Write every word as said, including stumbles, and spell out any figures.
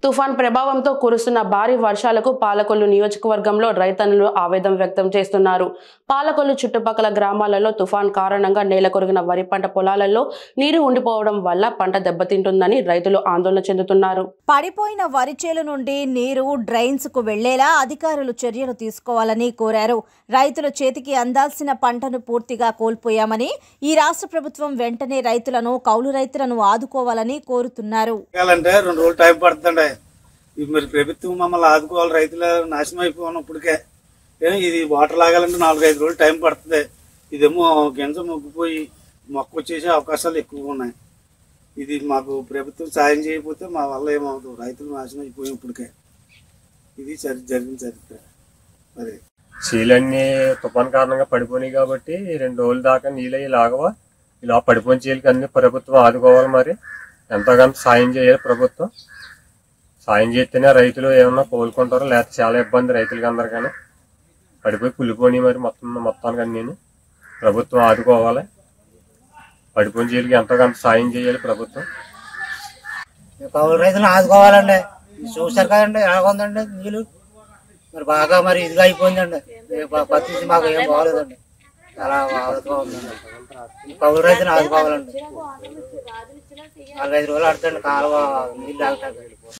తుఫాన్ ప్రభావంతో కురుస్తున్న భారీ వర్షాలకు పాలకొల్లు నియోజకవర్గంలో రైతన్నులు ఆవేదన వ్యక్తం చేస్తున్నారు. పాలకొల్లు చుట్టుపక్కల గ్రామాలలో తుఫాన్ కారణంగా నేలకొరిగిన వరి పంట పొలాలలో నీరు ఉండిపోవడం వల్ల పంట దెబ్బతింటుందని రైతులు ఆందోళన చెందుతున్నారు. పడిపోయిన వరి చేలు నుండి నీరు డ్రైన్స్ కు వెళ్లేలా అధికారులు చర్యలు తీసుకోవాలని కోరారు. రైతుల చేతికి అందాల్సిన పంటను పూర్తిగా కోల్పోయామని, ఈ రాష్ట్ర ప్రభుత్వం వెంటనే రైతులను కౌలు రైతులను ఆదుకోవాలని కోరుతున్నారు. మరి ప్రభుత్వం మమ్మల్ని ఆదుకోవాలి. రైతులు నాశనం అయిపోయినప్పటికే ఇది వాటర్ లాగాలంటే నాలుగు ఐదు రోజులు టైం పడుతుంది. ఇదేమో గింజ మొగ్గిపోయి మొక్క వచ్చేసే అవకాశాలు ఎక్కువగా ఉన్నాయి. ఇది మాకు ప్రభుత్వం సాయం చేయకపోతే మా వల్ల ఏమవుతుంది, రైతులు నాశనం అయిపోయినప్పటికే ఇది సరి జరిగిన చరిత్ర. మరి చీలన్నీ తుఫాన్ కారణంగా పడిపోయినాయి కాబట్టి రెండు రోజుల దాకా నీళ్ళు అయ్యి లాగవా, ఇలా పడిపోయిన చీలకి అన్ని ప్రభుత్వం ఆదుకోవాలి. మరి ఎంతగానో సాయం చేయాలి ప్రభుత్వం. సాయం చేస్తేనే రైతులు ఏమన్నా కోలుకుంటారు, లేకపోతే చాలా ఇబ్బంది రైతులకి అందరికీ. పడిపోయి కుళ్ళిపోయి మరి మొత్తం మొత్తానికి అన్నీ ప్రభుత్వం ఆదుకోవాలి. పడిపోయిన చీలకి ఎంతగానో సాయం చేయాలి ప్రభుత్వం. కౌలు రైతులను ఆదుకోవాలండి. చూసారు కదండి ఎలాగుందండి నీళ్ళు, మరి బాగా మరి ఇదిగా అయిపోయిందండి. పరిస్థితి మాకు ఏం బాగోలేదండి, చాలా బాధగా ఉందండి. కౌలు రైతులను ఆదుకోవాలండి. నాలుగైదు రోజులు ఆడుతుంది కాలువ నీళ్ళు ఆగుతాయి.